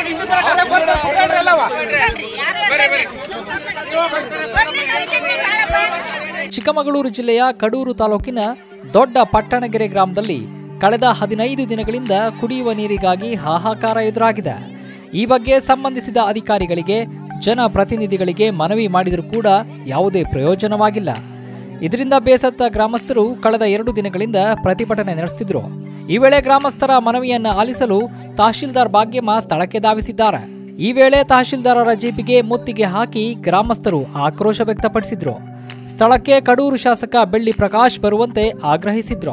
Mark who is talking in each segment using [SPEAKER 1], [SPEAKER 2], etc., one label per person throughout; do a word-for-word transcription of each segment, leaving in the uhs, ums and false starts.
[SPEAKER 1] ಚಿಕ್ಕಮಗಳೂರು ಜಿಲ್ಲೆಯ ಕಡೂರು ತಾಲೂಕಿನ ದೊಡ್ಡ ಪಟ್ಟಣಗೆರೆ ಗ್ರಾಮದಲ್ಲಿ ಕಳೆದ ಹದಿನೈದು ದಿನಗಳಿಂದ ಕುಡಿಯುವ ನೀರಿಗಾಗಿ ಹಾಹಾಕಾರ ಎದುರಾಗಿದೆ. ಈ ಬಗ್ಗೆ ಸಂಬಂಧಿಸಿದ ಅಧಿಕಾರಿಗಳಿಗೆ ಜನಪ್ರತಿನಿಧಿಗಳಿಗೆ ಮನವಿ ಮಾಡಿದರೂ ಕೂಡ ಯಾವುದೇ ಪ್ರಯೋಜನವಾಗಿಲ್ಲ. ಇದರಿಂದ ಬೇಸತ್ತ ಗ್ರಾಮಸ್ಥರು ಕಳೆದ ಎರಡು ದಿನಗಳಿಂದ ಪ್ರತಿಭಟನೆ ನಡೆಸುತ್ತಿದ್ದರು. ಈ ವೇಳೆ ಗ್ರಾಮಸ್ಥರ ಮನವಿಯನ್ನ ಆಲಿಸಲು ತಹಶೀಲ್ದಾರ್ ಭಾಗ್ಯಮ್ಮ ಸ್ಥಳಕ್ಕೆ ಧಾವಿಸಿದ್ದಾರೆ. ಈ ವೇಳೆ ತಹಶೀಲ್ದಾರರ ಜೀಪಿಗೆ ಮುತ್ತಿಗೆ ಹಾಕಿ ಗ್ರಾಮಸ್ಥರು ಆಕ್ರೋಶ ವ್ಯಕ್ತಪಡಿಸಿದ್ರು. ಸ್ಥಳಕ್ಕೆ ಕಡೂರು ಶಾಸಕ ಬೆಳ್ಳಿ ಪ್ರಕಾಶ್ ಬರುವಂತೆ ಆಗ್ರಹಿಸಿದ್ರು.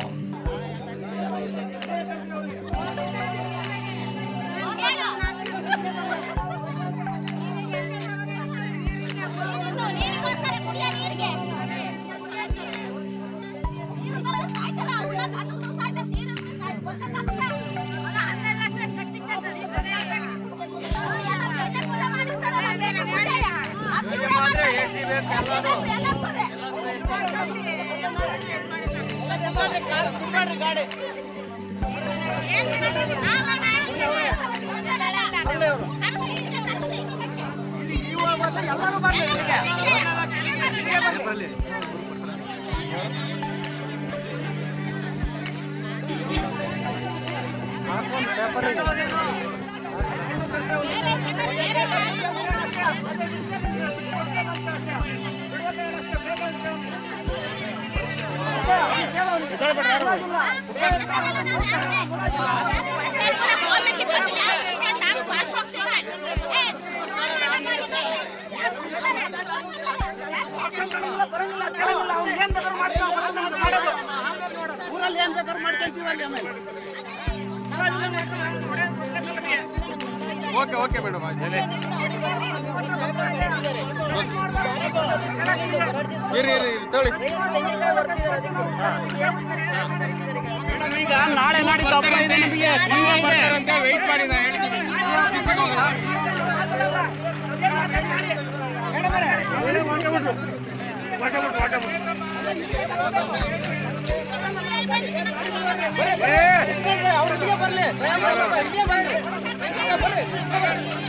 [SPEAKER 2] ಓಕೆ ಓಕೆ ಮೇಡಮ್ ಈಗ ನಾಳೆ ನಾಡಿದ್ದು ಹಬ್ಬ ಇದೆ ನಮಗೆ ವೆಯ್ಟ್ ಮಾಡಿ ನಾ ಹೇಳ್ತೀನಿ.
[SPEAKER 3] ಅವ್ರು ಇಲ್ಲಿಗೆ ಬರ್ಲಿ, ಸ್ವಯಂ ಇಲ್ಲಿಗೆ ಬರ್ರಿ ಬರ್ರಿ